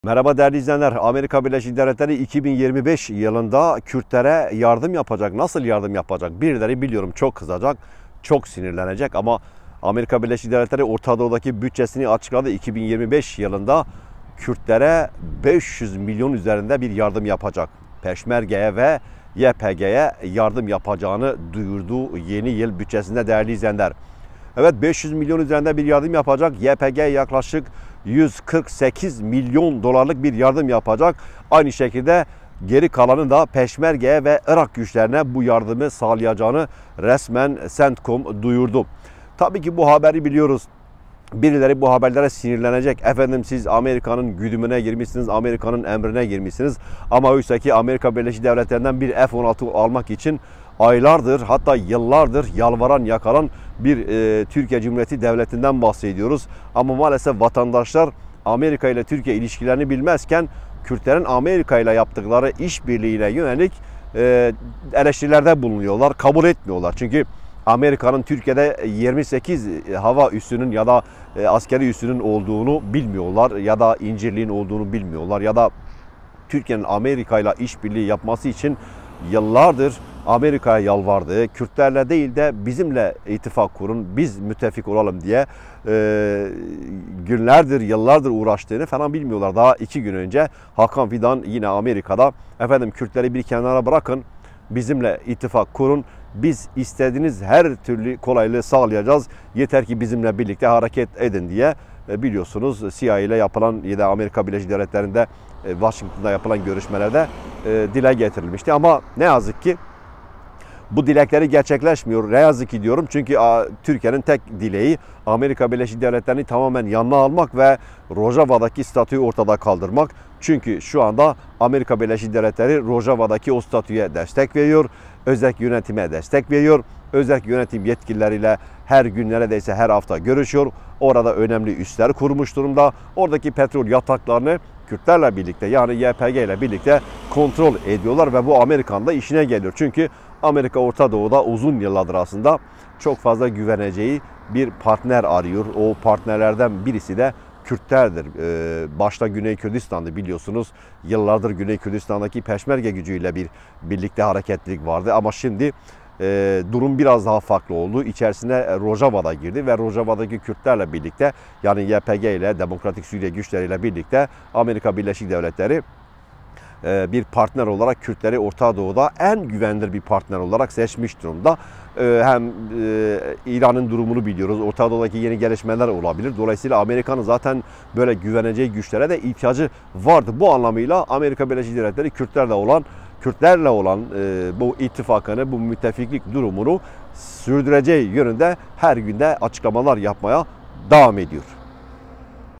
Merhaba değerli izleyenler. Amerika Birleşik Devletleri 2025 yılında Kürtlere yardım yapacak. Nasıl yardım yapacak? Birileri biliyorum çok kızacak, çok sinirlenecek ama Amerika Birleşik Devletleri Orta Doğu'daki bütçesini açıkladı. 2025 yılında Kürtlere 500 milyon üzerinde bir yardım yapacak. Peşmerge'ye ve YPG'ye yardım yapacağını duyurdu yeni yıl bütçesinde değerli izleyenler. Evet, 500 milyon üzerinde bir yardım yapacak. YPG yaklaşık 148 milyon dolarlık bir yardım yapacak. Aynı şekilde geri kalanı da Peşmerge'ye ve Irak güçlerine bu yardımı sağlayacağını resmen CENTCOM duyurdu. Tabii ki bu haberi biliyoruz. Birileri bu haberlere sinirlenecek. Efendim siz Amerika'nın güdümüne girmişsiniz, Amerika'nın emrine girmişsiniz. Ama oysa ki Amerika Birleşik Devletleri'nden bir F-16 almak için aylardır, hatta yıllardır yalvaran yakaran bir Türkiye Cumhuriyeti Devleti'nden bahsediyoruz. Ama maalesef vatandaşlar Amerika ile Türkiye ilişkilerini bilmezken Kürtlerin Amerika ile yaptıkları işbirliğine yönelik eleştirilerde bulunuyorlar, kabul etmiyorlar. Çünkü Amerika'nın Türkiye'de 28 hava üssünün ya da askeri üssünün olduğunu bilmiyorlar ya da incirliğin olduğunu bilmiyorlar ya da Türkiye'nin Amerika ile işbirliği yapması için yıllardır Amerika'ya yalvardığı, Kürtlerle değil de bizimle ittifak kurun, biz müttefik olalım diye günlerdir, yıllardır uğraştığını falan bilmiyorlar. Daha 2 gün önce Hakan Fidan yine Amerika'da efendim Kürtleri bir kenara bırakın, bizimle ittifak kurun, biz istediğiniz her türlü kolaylığı sağlayacağız, yeter ki bizimle birlikte hareket edin diye biliyorsunuz CIA ile yapılan ya da Amerika Birleşik Devletleri'nde Washington'da yapılan görüşmelerde dile getirilmişti. Ama ne yazık ki bu dilekleri gerçekleşmiyor. Ne yazık ki diyorum çünkü Türkiye'nin tek dileği Amerika Birleşik Devletleri'ni tamamen yanına almak ve Rojava'daki statüyü ortada kaldırmak. Çünkü şu anda Amerika Birleşik Devletleri Rojava'daki o statüye destek veriyor. Özel yönetime destek veriyor. Özel yönetim yetkilileriyle her gün neredeyse her hafta görüşüyor. Orada önemli üsler kurmuş durumda. Oradaki petrol yataklarını Kürtlerle birlikte yani YPG ile birlikte kontrol ediyorlar ve bu Amerika'nın da işine geliyor. Çünkü Amerika Orta Doğu'da uzun yıllardır aslında çok fazla güveneceği bir partner arıyor. O partnerlerden birisi de Kürtlerdir. Başta Güney Kürdistan'da biliyorsunuz yıllardır Güney Kürdistan'daki Peşmerge gücüyle bir birlikte hareketlilik vardı. Ama şimdi durum biraz daha farklı oldu. İçerisine Rojava'da girdi ve Rojava'daki Kürtlerle birlikte yani YPG ile Demokratik Suriye güçleriyle birlikte Amerika Birleşik Devletleri bir partner olarak Kürtleri Orta Doğu'da en güvenilir bir partner olarak seçmiş durumda. Hem İran'ın durumunu biliyoruz. Orta Doğu'daki yeni gelişmeler olabilir. Dolayısıyla Amerika'nın zaten böyle güveneceği güçlere de ihtiyacı vardı. Bu anlamıyla Amerika Birleşik Devletleri Kürtlerle olan bu ittifakını, bu müttefiklik durumunu sürdüreceği yönünde her günde açıklamalar yapmaya devam ediyor.